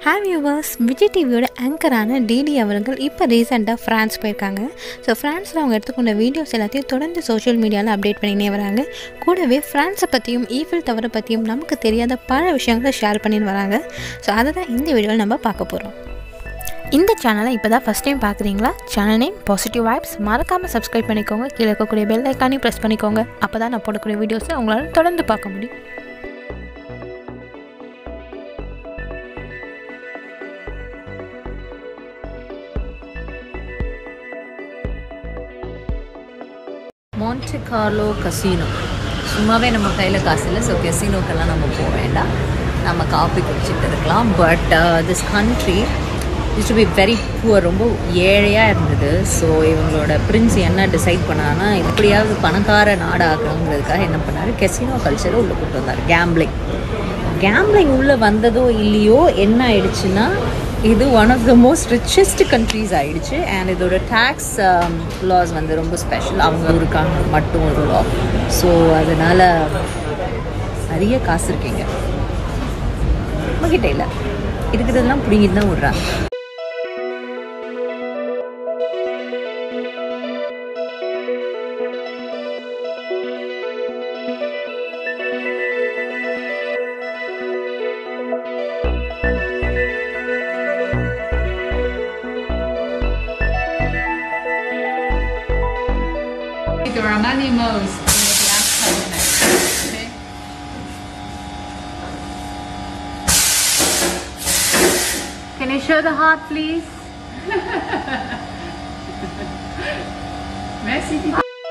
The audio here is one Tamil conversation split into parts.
Hi viewers, Vijay TVயோட ஆங்கரான DD அவர்கள் இப்போ ரீசெண்டாக ஃப்ரான்ஸ் போயிருக்காங்க. ஸோ ஃப்ரான்ஸில் அவங்க எடுத்துக்கொண்ட வீடியோஸ் எல்லாத்தையும் தொடர்ந்து சோஷியல் மீடியாவில் அப்டேட் பண்ணினே வராங்க. கூடவே ஃப்ரான்ஸை பற்றியும் ஈஃபில் டவரை பற்றியும் நமக்கு தெரியாத பல விஷயங்களை ஷேர் பண்ணின்னு வராங்க. ஸோ அதை தான் இந்த வீடியோவில் நம்ம பார்க்க போகிறோம். இந்த சேனலை இப்போ தான் ஃபஸ்ட் டைம் பார்க்குறீங்களா? Channel name positive vibes. மறக்காமல் சப்ஸ்கிரைப் பண்ணிக்கோங்க. கீழே இருக்கக்கூடிய பெல் ஐக்கானையும் ப்ரெஸ் பண்ணிக்கோங்க. அப்போ தான் நான் போடக்கூடிய வீடியோஸை உங்களால் தொடர்ந்து பார்க்க முடியும். Monte Carlo casino. சும்மாவே நம்ம கையில் காசு இல்லை, ஸோ கெசினோக்கெல்லாம் நம்ம போக வேண்டாம், நம்ம காப்பி குடிச்சிட்டு இருக்கலாம். But this country used to be very poor, ரொம்ப ஏழையாக இருந்தது. ஸோ இவங்களோட பிரின்ஸ் என்ன டிசைட் பண்ணான்னா, எப்படியாவது பணக்கார நாடாகணுங்கிறதுக்காக என்ன பண்ணார், கெசினோ கல்ச்சரை உள்ளே கொண்டு வந்தார். கேம்பிளிங் உள்ளே வந்ததோ இல்லையோ என்ன ஆயிடுச்சுன்னா, இது one of the most richest countries ஆகிடுச்சு. அண்ட் இதோட டேக்ஸ் லாஸ் வந்து ரொம்ப ஸ்பெஷல். அவங்க இருக்காங்க மட்டும் ஒரு லா. ஸோ அதனால் நிறைய காசு இருக்கீங்க நம்மக்கிட்ட இல்லை, இருக்கிறதெல்லாம் பிடிங்கிட்டு தான் விடுறாங்க. There are many modes to make last covenant. Okay. Can you show the heart, please? Merci.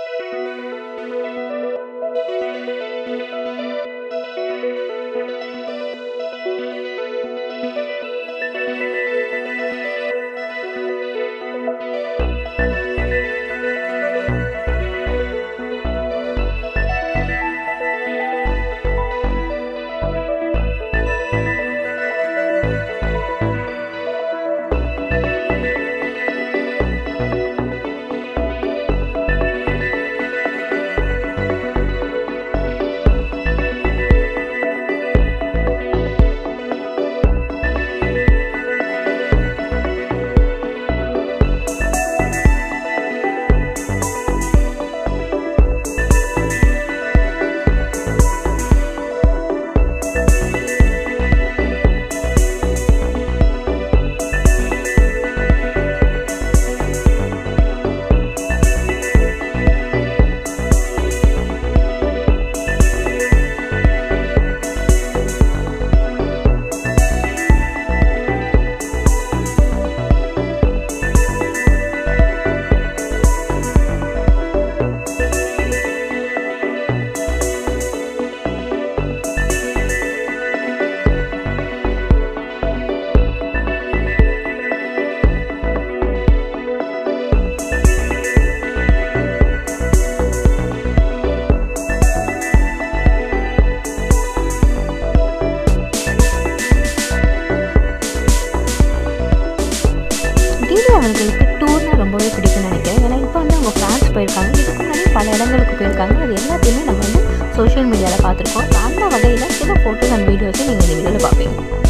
அவர்களுக்கு டூர்னால் ரொம்பவே பிடிக்கும்னு நினைக்கிறேன். ஏன்னா இப்போ வந்து அவங்க ஃப்ரான்ஸ் போயிருக்காங்க, இதுக்கு முன்னாடி பல இடங்களுக்கு போயிருக்காங்க. அது எல்லாத்தையுமே நம்ம வந்து சோஷியல் மீடியாவில் பார்த்துருக்கோம். அந்த வகையில் சில ஃபோட்டோஸ் அண்ட் வீடியோஸும் நீங்கள் இந்த வீடியோவில் பார்ப்பீங்க.